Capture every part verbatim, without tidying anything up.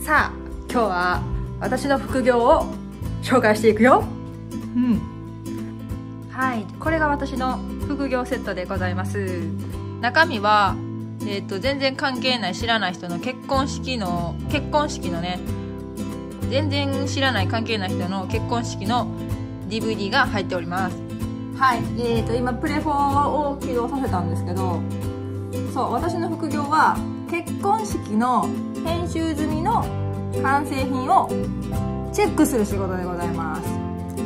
さあ今日は私の副業を紹介していくよ。うんはい、これが私の副業セットでございます。中身は、えーと、全然関係ない知らない人の結婚式の結婚式のね全然知らない関係ない人の結婚式の ディーブイディー が入っております。はい、えーと今プレフォンを起動させたんですけど、そう私の副業は結婚式の編集済みの完成品をチェックする仕事でございます。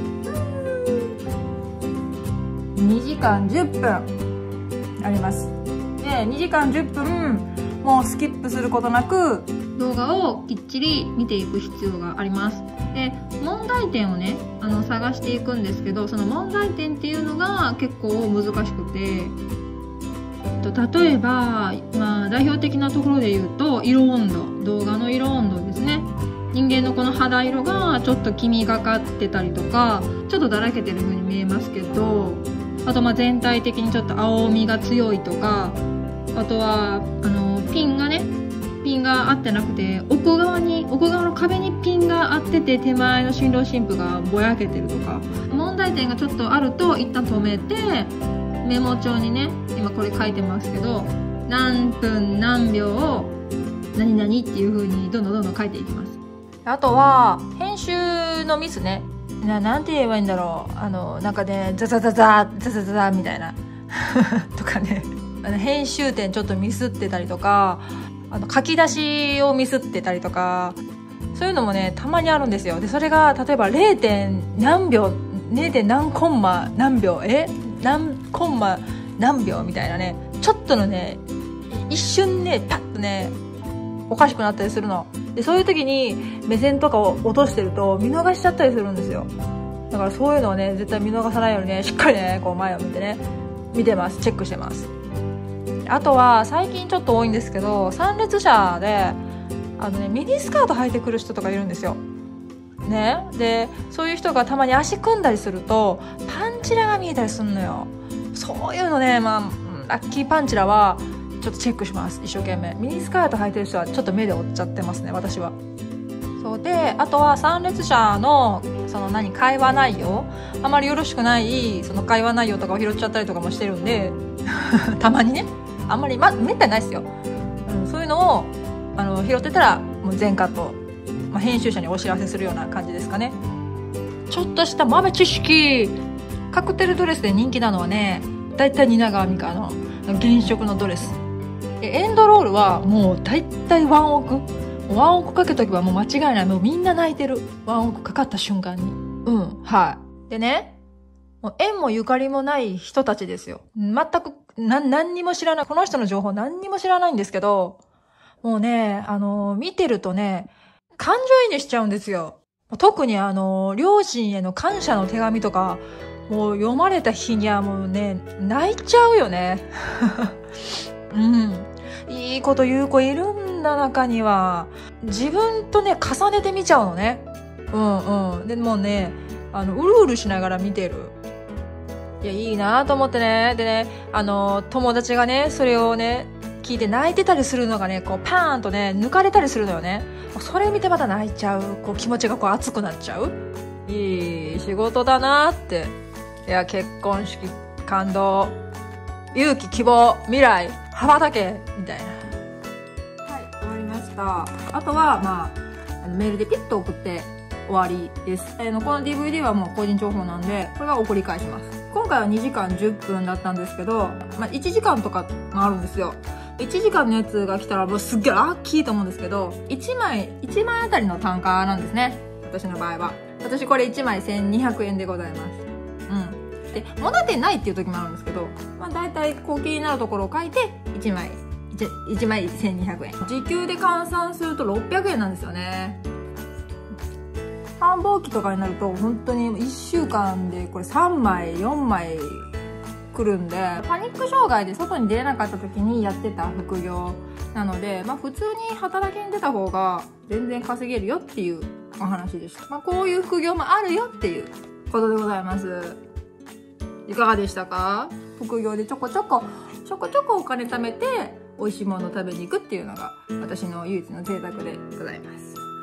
にじかんじゅっぷんあります。でにじかんじゅっぷんもうスキップすることなく動画をきっちり見ていく必要があります。で問題点をねあの探していくんですけど、その問題点っていうのが結構難しくて、例えば、まあ、代表的なところで言うと色温度、動画の色温度ですね。人間のこの肌色がちょっと黄みがかってたりとかちょっとだらけてる風に見えますけど、あとまあ全体的にちょっと青みが強いとか、あとはあのピンがねピンが合ってなくて奥側に奥側の壁にピンが合ってて手前の新郎新婦がぼやけてるとか、問題点がちょっとあると一旦止めてメモ帳にね今これ書いてますけど、何分何秒何々っていう風にどんどんどんどん書いていきます。あとは編集のミスね、ななんて言えばいいんだろう、あのなんかねザザザザザザザザみたいなとかね、あの編集点ちょっとミスってたりとか、あの書き出しをミスってたりとか、そういうのもねたまにあるんですよ。でそれが例えば ゼロ. 何秒 ゼロ. 何コンマ何秒え何コンマ何秒みたいなね、ちょっとのね一瞬ねパッとねおかしくなったりするので、そういう時に目線とかを落としてると見逃しちゃったりするんですよ。だからそういうのをね絶対見逃さないようにねしっかりねこう前を見てね見てます、チェックしてます。あとは最近ちょっと多いんですけど、参列者であの、ね、ミニスカート履いてくる人とかいるんですよね。でそういう人がたまに足組んだりするとパンチラが見えたりするのよ。そういうのね、まあラッキーパンチラはちょっとチェックします、一生懸命。ミニスカート履いてる人はちょっと目で追っちゃってますね、私は。そうで、あとは参列者のその何会話内容、あまりよろしくないその会話内容とかを拾っちゃったりとかもしてるんでたまにね、あんまり、ま、めったにないですよ、うん、そういうのをあの拾ってたらもう全カット、まあ、編集者にお知らせするような感じですかね。ちょっとした豆知識、カクテルドレスで人気なのはね、だいたい蜷川実花の原色のドレス。エンドロールはもうだいたいワンオクワンオクかけとけばもう間違いない。もうみんな泣いてる、ワンオクかかった瞬間に。うんはいでね、もう縁もゆかりもない人たちですよ。全くな何にも知らない、この人の情報何にも知らないんですけど、もうねあの見てるとね感情移入しちゃうんですよ。特にあの両親への感謝の手紙とかもう読まれた日にはもうね泣いちゃうよねうんいいこと言う子いるんだ、中には。自分とね重ねて見ちゃうのね。うんうんでもうねあのうるうるしながら見てる。いやいいなと思ってね。でねあの友達がねそれをね聞いて泣いてたりするのがねこうパーンとね抜かれたりするのよね。それ見てまた泣いちゃう、こう気持ちがこう熱くなっちゃう。いい仕事だなって。いや結婚式感動、勇気、希望、未来、羽ばたけみたいな。はい終わりました。あとはまあメールでピッと送って終わりです。えー、この ディーブイディー はもう個人情報なんでこれは送り返します。今回はにじかんじゅっぷんだったんですけど、まあ、いちじかんとかもあるんですよ。いちじかんのやつが来たらもうすっげえラッキーと思うんですけど、いちまいいちまいあたりの単価なんですね、私の場合は。私これいちまいせんにひゃくえんでございます。うんで問題点ないっていう時もあるんですけど、まあ、大体こう気になるところを書いていちまい 1, いちまいせんにひゃくえん、時給で換算するとろっぴゃくえんなんですよね。繁忙期とかになると本当にいっしゅうかんでこれさんまいよんまい来るんで、パニック障害で外に出れなかった時にやってた副業なので、まあ、普通に働きに出た方が全然稼げるよっていうお話でした。まあ、こういう副業もあるよっていうことでございます。いかがでしたか？副業でちょこちょこちょこちょこお金貯めて美味しいものを食べに行くっていうのが私の唯一の贅沢でございます。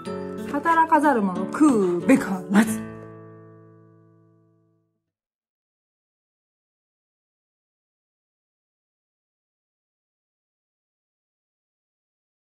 働かざる者食うべからず。